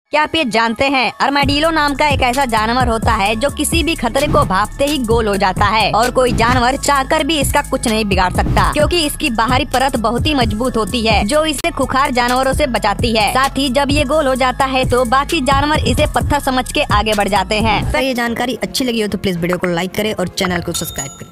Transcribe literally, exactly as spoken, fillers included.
क्या आप ये जानते हैं अरमाडिलो नाम का एक ऐसा जानवर होता है जो किसी भी खतरे को भांपते ही गोल हो जाता है और कोई जानवर चाहकर भी इसका कुछ नहीं बिगाड़ सकता, क्योंकि इसकी बाहरी परत बहुत ही मजबूत होती है जो इसे खुखार जानवरों से बचाती है। साथ ही जब ये गोल हो जाता है तो बाकी जानवर इसे पत्थर समझ के आगे बढ़ जाते हैं। अगर ये जानकारी अच्छी लगी हो तो प्लीज वीडियो को लाइक करें और चैनल को सब्सक्राइब करें।